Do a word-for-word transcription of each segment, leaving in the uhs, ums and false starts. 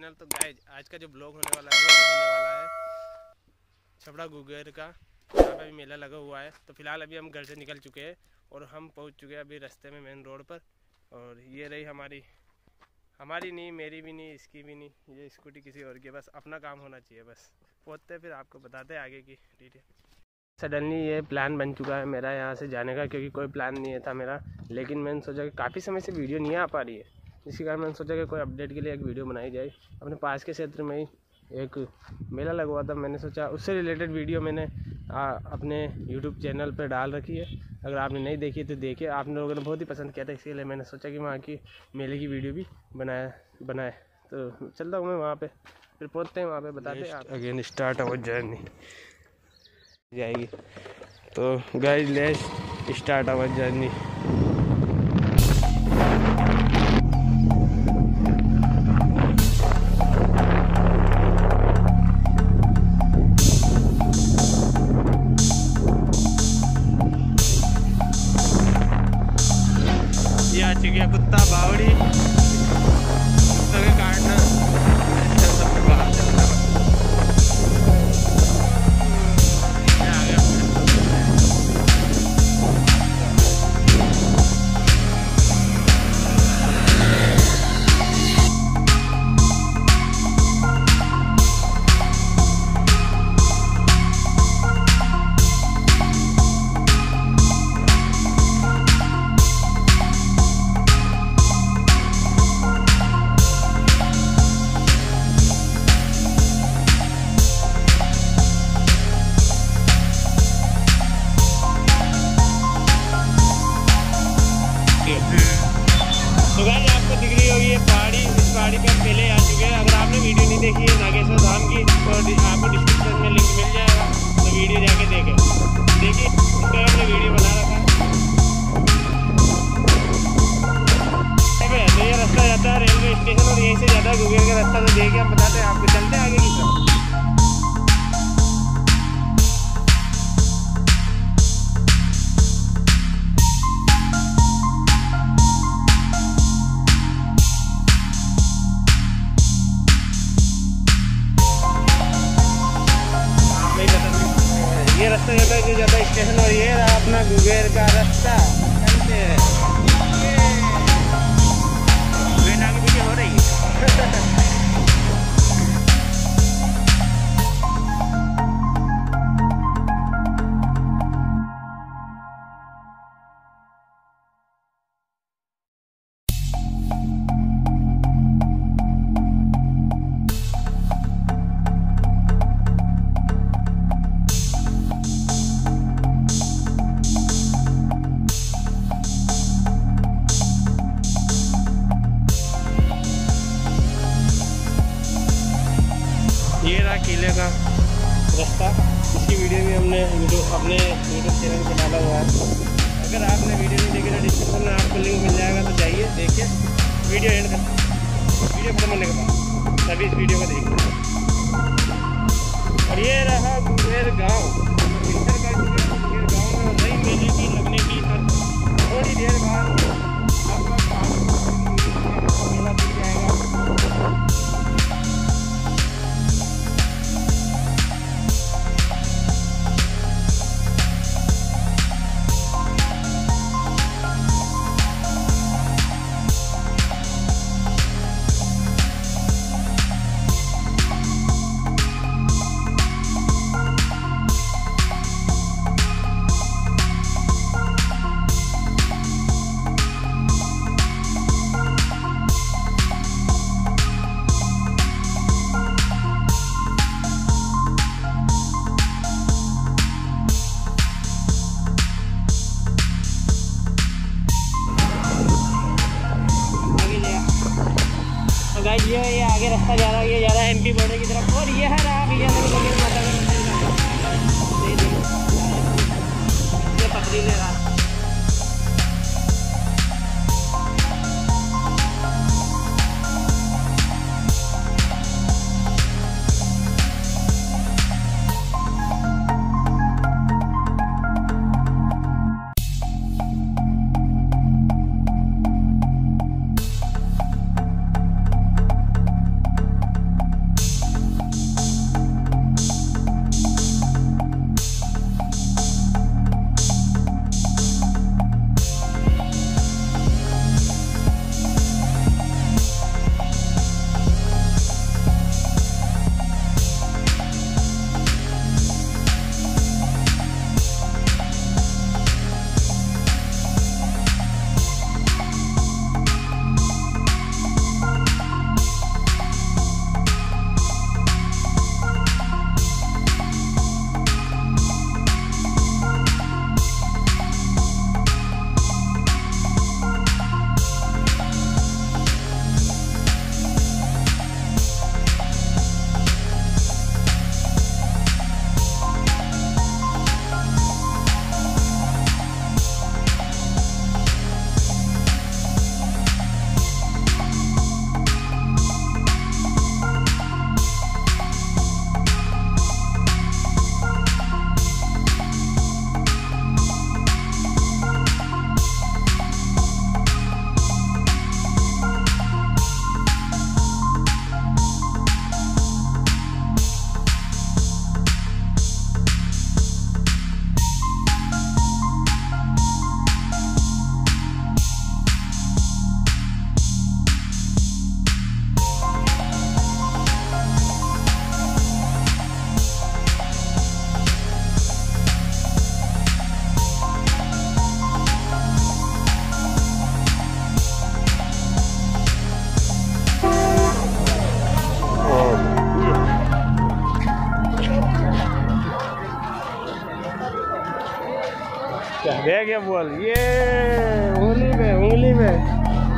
Channel. तो guys आज का जो ब्लॉग होने वाला है वो होने वाला है छबड़ा गुगर का, यहाँ पे भी मेला लगा हुआ है। तो फिलहाल अभी हम घर से निकल चुके हैं और हम पहुँच चुके हैं अभी रास्ते में मेन रोड पर। और ये रही हमारी हमारी नहीं, मेरी भी नहीं, इसकी भी नहीं, ये स्कूटी किसी और की, बस अपना काम होना चाहिए। बस पहुँचते फिर आपको बताते हैं आगे की डिटेल। सडनली ये प्लान बन चुका है मेरा यहाँ से जाने का, क्योंकि कोई प्लान नहीं था मेरा, लेकिन मैंने सोचा कि काफ़ी समय से वीडियो नहीं आ पा रही है, इसी कारण मैंने सोचा कि कोई अपडेट के लिए एक वीडियो बनाई जाए। अपने पास के क्षेत्र में ही एक मेला लगा हुआ था, मैंने सोचा उससे रिलेटेड वीडियो मैंने आ, अपने यूट्यूब चैनल पर डाल रखी है। अगर आपने नहीं देखी तो देखिए, आप लोगों ने बहुत ही पसंद किया था, इसीलिए मैंने सोचा कि वहाँ की मेले की वीडियो भी बनाया बनाए। तो चलता हूँ मैं वहाँ पे, फिर पहुँचते हैं वहाँ पे, बताते हैं अगेन स्टार्ट अवर जर्नी जाएगी। तो guys let's start our journey. ये आ चुकी है कुत्ता बावड़ी, कुत्ता के काटना सब बाहर चलता है। तो गाइस आपको दिख रही होगी ये पहाड़ी, इस पहाड़ी पे पहले आ चुके हैं। अगर आपने वीडियो नहीं देखी है नागेश्वर धाम की तो आपको डिस्क्रिप्शन में लिंक मिल जाएगा, तो वीडियो जाके देखें। देखिए इस पर हमने वीडियो बना रखा है। तो ये रास्ता जाता है रेलवे स्टेशन और यहीं से जाता है गुगर का रास्ता। तो देखिए हम बताते हैं आपको, चलते हैं आगे की तरफ। ये रास्ता जाता है जो जाता है स्टेशन, और ये रहा अपना गुगर का रास्ता। चलते हैं, ट्रेन आगे पीछे हो रही है। ये रहा किले का रास्ता, इसकी वीडियो भी हमने यूट्यूब अपने यूट्यूब चैनल पर डाला हुआ है। अगर आपने वीडियो नहीं देखी तो डिस्क्रिप्शन में आपको लिंक मिल जाएगा, तो जाइए देखिए। वीडियो एंड कर वीडियो खत्म होने के बाद सभी इस वीडियो को देखिए। और ये रहा गुगर गाँव, इंटर का गुगर गाँव में वही मेले की लगने की थोड़ी देर बाद आपका मेला दिख जाएगा। देख ये बोल, ये उंगली में उंगली में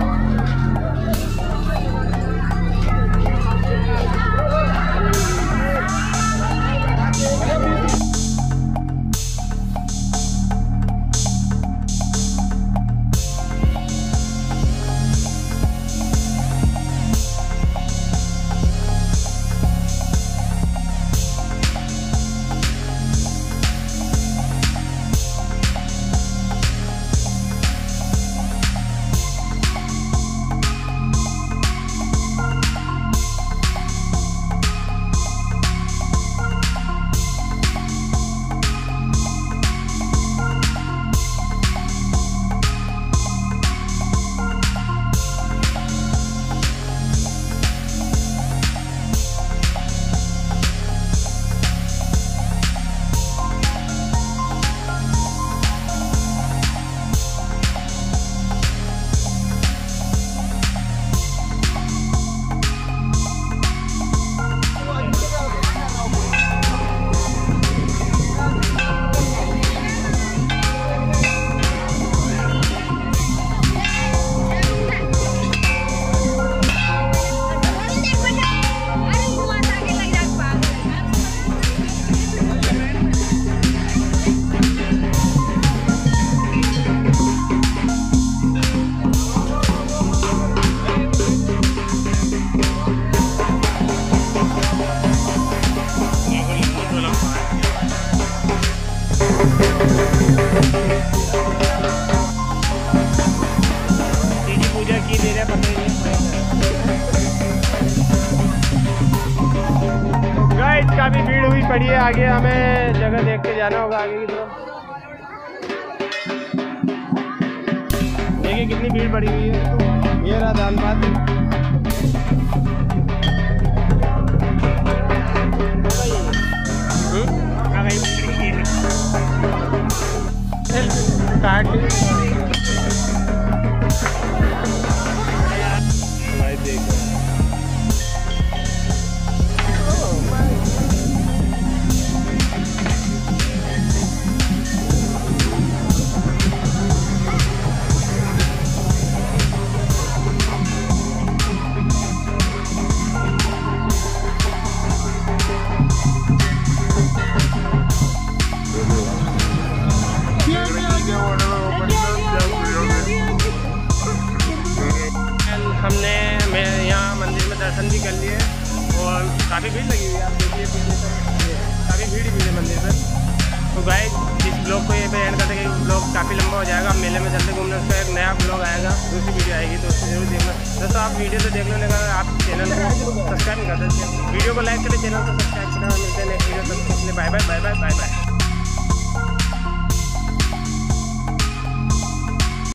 काफी भीड़ हुई पड़ी है। आगे हमें जगह देख के जाना होगा आगे की तरफ। देखिए कितनी भीड़ पड़ी हुई है। ये रहा दान पात। भाई देखो हमने मैं यहाँ मंदिर में दर्शन भी कर लिए और काफ़ी भीड़ लगी हुई है। आप देखिए काफ़ी भीड़ भीड़ है मंदिर में। तो गाइस इस ब्लॉग को ये पे एंड करते हैं। ब्लॉग काफ़ी लंबा हो जाएगा। मेले में चलते घूमने उसका एक नया ब्लॉग आएगा, दूसरी वीडियो आएगी तो उसको जरूर देखना। दोस्तों आप वीडियो तो देख लेने का, आप चैनल को सब्सक्राइब नहीं कर सकते। वीडियो को लाइक करें, चैनल को सब्सक्राइब करें। मिलते हैं नेक्स्ट वीडियो तक के लिए। Bye bye bye bye bye bye.